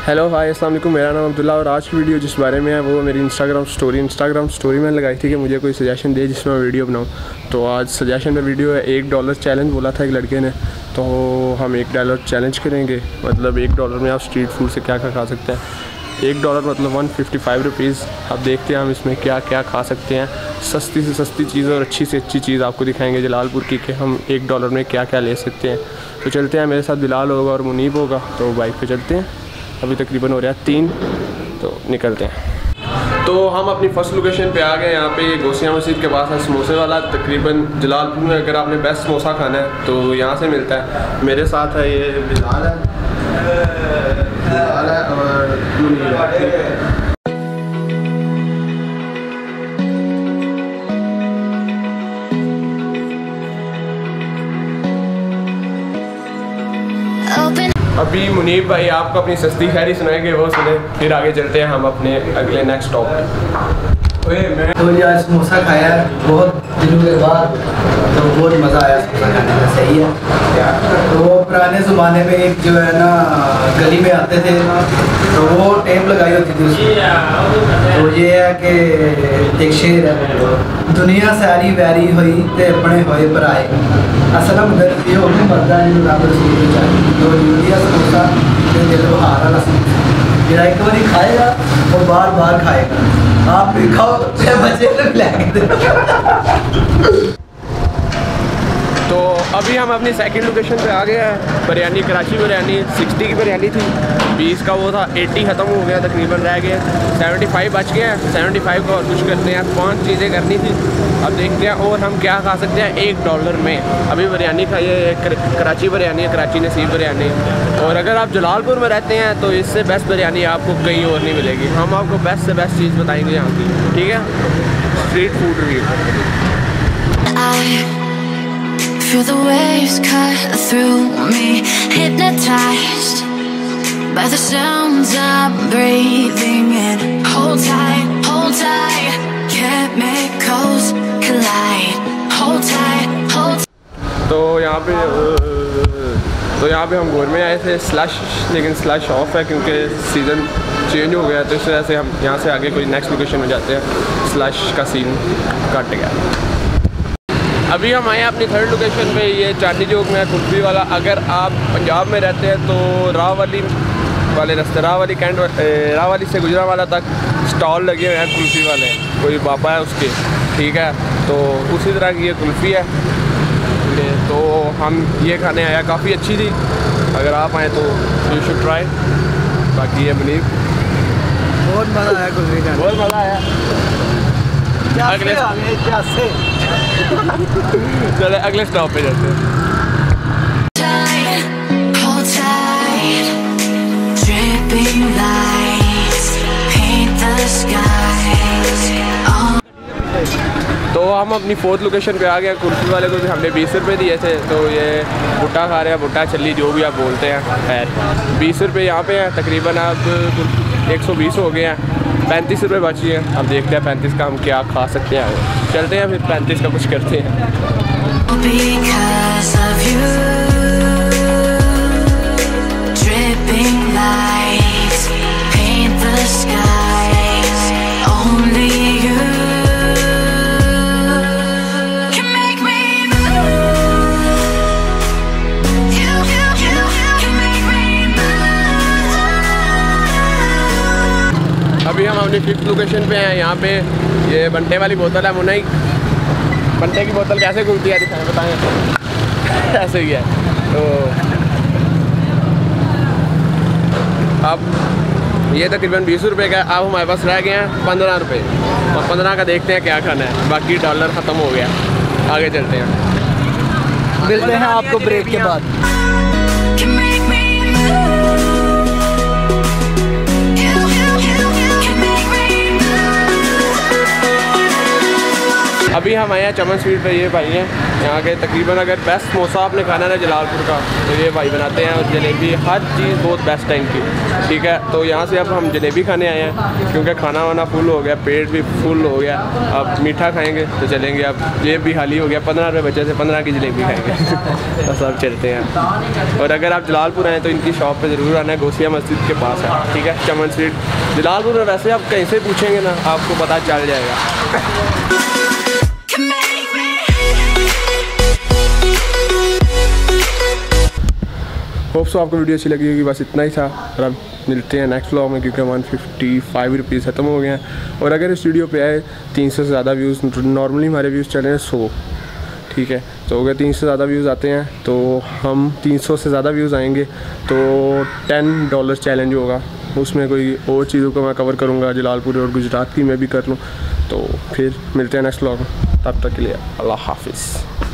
Hello hi अस्सलाम वालेकुम, मेरा नाम अब्दुल्ला और आज की वीडियो जिस बारे में है वो मेरी इंस्टाग्राम स्टोरी में लगाई थी कि मुझे कोई सजेशन दे जिसमें मैं वीडियो बनाऊं। तो आज सजेशन में वीडियो है $1 चैलेंज बोला था एक लड़के ने, तो हम $1 चैलेंज करेंगे। मतलब $1 में आप स्ट्रीट फूड से क्या क्या खा सकते हैं। $1 मतलब 155 रुपीज़। अब देखते हैं हम इसमें क्या क्या खा सकते हैं। सस्ती से सस्ती चीज़ और अच्छी से अच्छी चीज़ आपको दिखाएंगे जलालपुर की कि हम $1 में क्या क्या ले सकते हैं। तो चलते हैं, मेरे साथ बिलाल होगा और मुनीब होगा, तो बाइक पे चलते हैं। अभी तकरीबन हो रहा है 3, तो निकलते हैं। तो हम अपनी फ़र्स्ट लोकेशन पे आ गए। यहाँ पे गोसिया मस्जिद के पास है समोसे वाला। तकरीबन जलालपुर में अगर आपने बेस्ट समोसा खाना है तो यहाँ से मिलता है। मेरे साथ है ये बिलाल है और मुनीब है। अभी मुनीब भाई आपको अपनी सस्ती खैरी सुनाएंगे, वो सुने, फिर आगे चलते हैं हम अपने अगले नेक्स्ट स्टॉप पे। तो ये आज समोसा खाया बहुत दिनों के बाद, तो बहुत मज़ा आया समोसा खाने का। सही है। तो वो पुराने ज़माने में एक जो है ना गली में आते थे, तो वो टेप लगाई होती थी उसमें। तो ये है कि एक शेर है, दुनिया सारी वैरी हुई ते अपने होए पर आए असलम दर्द ये होने मरदा नहीं बराबर सूझ चाहिए। तो यूरिया समोसा दिल बहार वाला समोसा जरा एक बार खाएगा और बार बार खाएगा। आप भी खाओ, बच्चे लोग लेके। तो अभी हम अपनी सेकंड लोकेशन पे आ गए हैं। बिरयानी कराची बिरयानी 60 की बिरयानी थी, 20 का वो था, 80 ख़त्म हो गया, तकरीबन रह गए 75 बच गए हैं। 75 को और कुछ करते हैं, 5 चीज़ें करनी थी। अब देखते हैं और हम क्या खा सकते हैं $1 में। अभी बिरयानी खाई है, कराची बिरयानी है, कराची नसीब बिरयानी। और अगर आप जलालपुर में रहते हैं तो इससे बेस्ट बिरयानी आपको कहीं और नहीं मिलेगी। हम आपको बेस्ट से बेस्ट चीज़ बताएंगे यहाँ की, ठीक है। Street food review. Feel the waves cut through me, hypnotized by the sounds I'm breathing in. Hold tight, chemicals collide. Hold tight. तो यहाँ पे हम गोर में आए थे स्लश, लेकिन स्लश ऑफ है क्योंकि सीज़न चेंज हो गया, तो इस वजह से हम यहाँ से आगे कोई नेक्स्ट लोकेशन में जाते हैं। स्लश का सीन कट गया। अभी हम आए हैं अपनी थर्ड लोकेशन पे, ये चांदनी चौक में है कुल्फ़ी वाला। अगर आप पंजाब में रहते हैं तो रावली वाले रास्ते, रावली से गुजरांवाला तक स्टॉल लगे हुए हैं कुल्फ़ी वाले, कोई बाबा है उसके, ठीक है। तो उसी तरह की ये कुल्फ़ी है, तो हम ये खाने आया, काफ़ी अच्छी थी। अगर आप आएँ तो यू शुड ट्राई। बाकी ये मुनीब बहुत मज़ा आया कुल्फी खाने, बहुत मज़ा आया। अगले चले अगले स्टॉप पे जाते हैं। तो हम अपनी फोर्थ लोकेशन पे आ गए। कुल्फ़ी वाले को भी हमने 20 रुपये दिए थे, तो ये भुट्टा खा रहे हैं, भुट्टा छल्ली जो भी आप बोलते हैं। खैर 20 रुपये यहाँ पे हैं, तकरीबन अब 120 हो गए हैं। 35 रुपये बची हैं। अब देखते हैं 35 का हम क्या खा सकते हैं। चलते हैं फिर 35 का कुछ करते हैं। अभी हम अपनी 5th लोकेशन पे हैं। यहाँ पे ये बंटे वाली बोतल है, मुनई बंटे की बोतल कैसे खुलती है दिखाएं, बताएं। ऐसे ही है। तो अब ये तकरीबन 20 रुपये का, अब हमारे पास रह गए हैं 15 रुपये, और 15 का देखते हैं क्या खाना है। बाकी डॉलर ख़त्म हो गया, आगे चलते हैं, मिलते हैं आपको ब्रेक के बाद। अभी हम आए हैं चमन स्वीट पे। ये भाई हैं यहाँ के तकरीबन अगर बेस्ट समोसा आपने खाना है जलालपुर का तो ये भाई बनाते हैं, और जलेबी हर चीज़ बहुत बेस्ट है इनकी, ठीक है। तो यहाँ से अब हम जलेबी खाने आए हैं क्योंकि खाना वाना फुल हो गया, पेट भी फुल हो गया। अब मीठा खाएँगे तो चलेंगे, अब जेब भी खाली हो गया। 15 रुपये बचे थे, 15 की जलेबी खाएँगे तो सब चलते हैं। और अगर आप जलालपुर आएँ तो इनकी शॉप पर ज़रूर आना है, गौसिया मस्जिद के पास है, ठीक है, चमन स्वीट जलालपुर में। वैसे आप कहीं से पूछेंगे ना आपको पता चल जाएगा। होप सो आपको वीडियो अच्छी लगी होगी। बस इतना ही था, और अब मिलते हैं नेक्स्ट व्लॉग में क्योंकि 155 रुपीज़ ख़त्म हो गए हैं। और अगर इस वीडियो पे आए 300 से ज़्यादा व्यूज़, नॉर्मली हमारे व्यूज़ चल रहे हैं 100, ठीक है। तो अगर 300 से ज़्यादा व्यूज़ आते हैं तो हम 300 से ज़्यादा व्यूज़ आएंगे तो $10 चैलेंज होगा। उसमें कोई और चीज़ों को मैं कवर करूँगा, जलालपुर और गुजरात की मैं भी कर लूँ। तो फिर मिलते हैं नेक्स्ट व्लॉग में, तब तक के लिए अल्लाह हाफिज़।